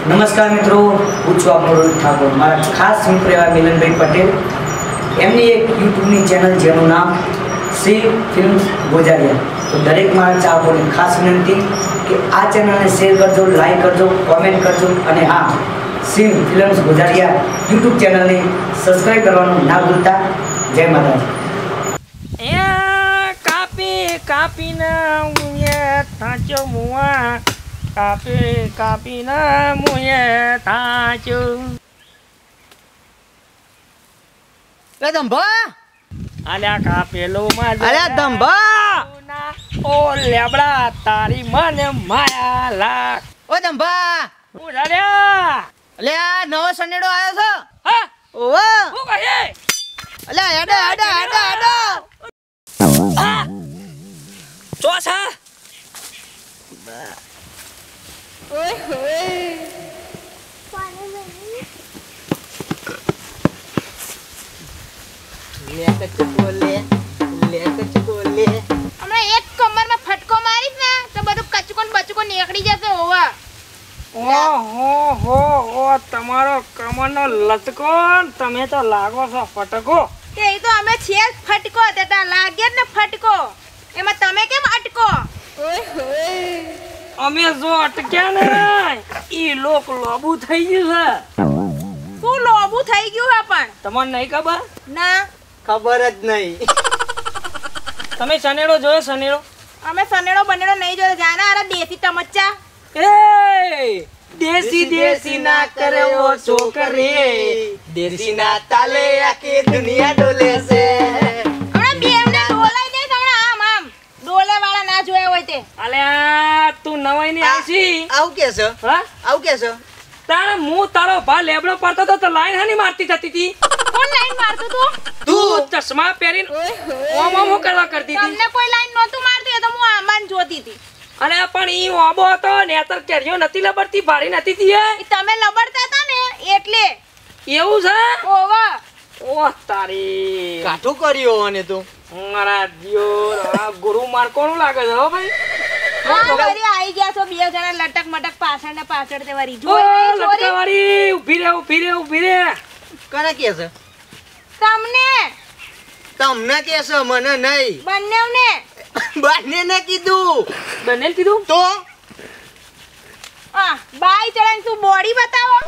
નમસ્કાર મિત્રો, હું છું આપણો રોહિત ઠાકોર. મારા ખાસ મિત્ર એવા મિલનભાઈ પટેલ, એમની એક યુટ્યુબની ચેનલ જેનું નામ શ્રી ફિલ્મ્સ ગોજારિયા. તો દરેક મારા ચાહકોને ખાસ વિનંતી કે આ ચેનલને શેર કરજો, લાઈક કરજો, કોમેન્ટ કરજો અને હા, શ્રી ફિલ્મ્સ ગોજારિયા યુટ્યુબ ચેનલને સબસ્ક્રાઈબ કરવાનું ના ભૂલતા. જય માતાજી. કાપીને થાચો મુઆ કાપીને મુએ થાચો. લે ધંભા આલ્યા કાપેલો માં અલ્યા ધંભા ઓ લેબડા તારી મને માયા લાગ. ઓ ધંભા હું રાડ્યા લે આ નવો સનેડો આવ્યો છે. હા ઓવો હું કહે અલે હેડો હેડો હેડો હેડો હા ચોસા ઓય ઓય લે કચકોલે હમણાં એક કમરમાં ફટકો મારીશ ને તો બધું કચકોન બચકો નીકળી જશે. ઓવા ઓ તમારો કમરનો લટકો તમે તો લાગો છો ફટકો. તે ઈ તો અમે છીએ જ ફટકો, તેટા લાગે જ ને ફટકો. એમાં તમે કેમ અટકો? ઓય હોય અમે જો અટક્યા ને ઈ લોક લોબુ થઈ ગયું છે. શું લોબુ થઈ ગયું હે પણ? તમને નહીં ખબર? ના, ખબર જ નહીં. તમે સનેડો જોયો સનેડો? અમે સનેડો બનેડો નહીં જોયો. જાના આરા દેશી ટમચ્ચા. એ દેશી દેશી ના કરે ઓ છોકરી, દેશી ના તાલે આખી દુનિયા ડોલે છે. હમણાં બેવને ડોલાઈ દે. હમણાં આમ ડોલે વાળા ના જોયા હોય તે. અલ્યા તું નવાઈ ની આવશી. આવું કે છે? હા આવું કે છે? તારે હું તારો ભા લેબડો પડતો તો લાઈન હાની મારતી થતી હતી. કોણ લાઈન મારતું તું? તું ચશ્મા પહેરીને ઓમ ઓમ કરવા કરતી હતી. તમને કોઈ લાઈન નહોતું મારતું, એ તો હું આમાન જોતી હતી. અરે પણ ઈ ઓબો હતો ને તર કેરીઓ નથી લબડતી, ભારી નથી થી. ઈ તમે લબડતા હતા ને એટલે. એવું છે? ઓવા ઓહ તારી કાઠું કર્યો અને તું મારા દિયોર આ ગુરુ માર કોનું લાગે છે હો ભાઈ. વળી આઈ ગયા છો બે જણા લટક મટક પાછળ ને પાછળ તે વળી ઓ જોઈ નહીં ચોરી. લટકાવાળી ઊભી રે. કોને કે છે? તમને તમને કે છે, મને નહીં. બંનેવને બંને ને કીધું બનેલ કીધું તો બાઈ ચડાઈને તું બોડી બતાવો.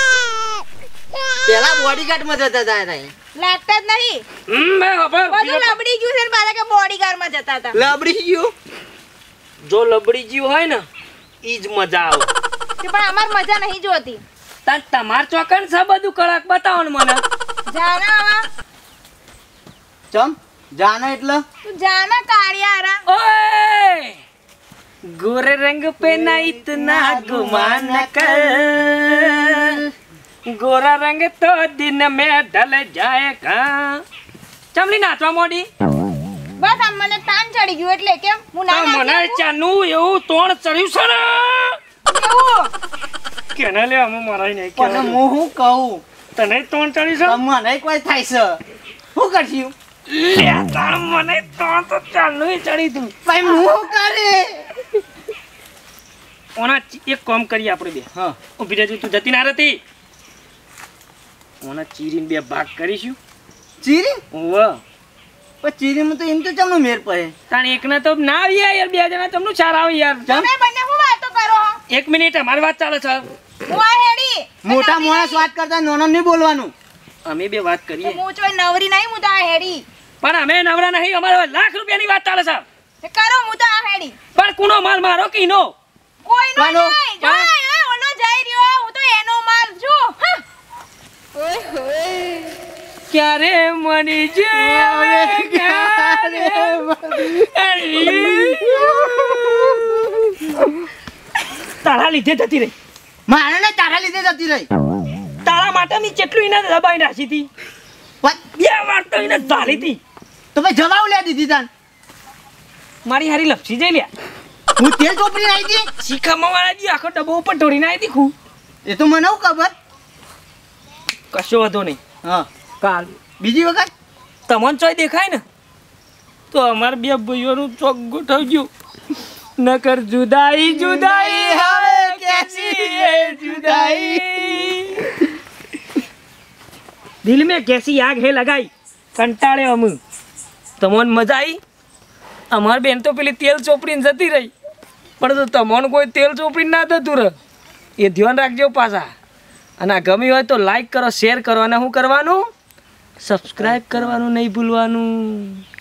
પેલા બોડીગાર્ડ માં જતા હતા નહીં. લાગતા જ નહીં. મે ખબર બધું લબડી ગયું છે ને પાછા કે બોડીગાર્ડ માં જતા હતા. લબડી ગયું. જો લબડી જીવ હોય ને ઈ જ મજા આવે. કે પણ અમાર મજા નહીં જોતી. તાર તમાર ચોકન છે બધું કડક બતાવો ને મને. જાના આવા ચમ જાનો એટલે તું જાના કાળિયારા. ओए गोरे रंग पे ना इतना गुमान कर, गोरा रंग तो दिन में ढल जाएगा. ચમલી નાચવા મોડી બસ આમ મને તાન ચડી ગયું એટલે કેમ હું ના મને નાચી ચાનું એવું તોણ ચડ્યું છે ને એવું. કેને લે અમે મરાઈ નહીં પણ હું શું કહું તને તોણ ચડ્યું છે મને કોઈ થાય છે શું કરશું લે તાર મને તોણ તો ચાનું ચડી તું ભાઈ હું કરે ઓના એક કામ કરીએ આપણે બે. હા ઊભી રહેજો, તું જતી ના રહેતી. ઓના ચીરીને બે ભાગ કરીશું. ચીરી ઓવા પણ ચીરીમાં તો એમ તો ચમનો મેર પડે. તાણ એકને તો ના આવી યાર, બે જણા તમને ચાર આવે યાર. તમે બંને હું વાતો કરો? એક મિનિટ અમારી વાત ચાલે છે. હું આ હેડી મોટા માણસ વાત કરતા નાનો નહીં બોલવાનું. અમે બે વાત કરીએ હું ચોય નવરી નહીં, હું તો આ હેડી. પણ અમે નવરા નહીં. અમારે લાખ રૂપિયાની વાત ચાલે છે. તે કરો, હું તો આ હેડી. પણ કુનો માલ મારો કે ઈનો? કોઈ નો કોનો? નહીં. જો આ ઓનો જઈ રહ્યો, હું તો એનો માલ છું. હા. ઓય હોય ક્યારે મની જાય ક્યારે તારા લીધે જતી રહી. મારે ને તારા લીધે જતી રહી. તારા માટે મેં કેટલું એને દબાઈ નાખી હતી. બે વાર તો એને ઝાલી હતી. તો ભાઈ જવાબ લે દીધી તાન. મારી હારી લપસી જઈ લ્યા. હું તેલ ચોપડી આવી હતી. શીખામાં વાળા દી આખો ડબ્બો ઉપર ઢોળીને આવી હતી ખું. એ તો મને હું ખબર. કશો વાંધો નહીં. હા કાલ બીજી વખત તમને ચોય દેખાય ને તો અમાર બે ભાઈઓનું ચોક ગોઠવજો. નકર જુદાઈ જુદાઈ હવે कैसी है जुदाई દિલ મેં કેસી આગ હે લગાઈ કંટાળે અમે તમને મજા આવી અમાર બેન તો પેલી તેલ ચોપડીને જતી રહી પણ તો તમને કોઈ તેલ ચોપડી ના થતું રહે એ ધ્યાન રાખજો પાછા અને આ ગમી હોય તો લાઈક કરો શેર કરો અને શું કરવાનું સબસ્ક્રાઈબ કરવાનું નહીં ભૂલવાનું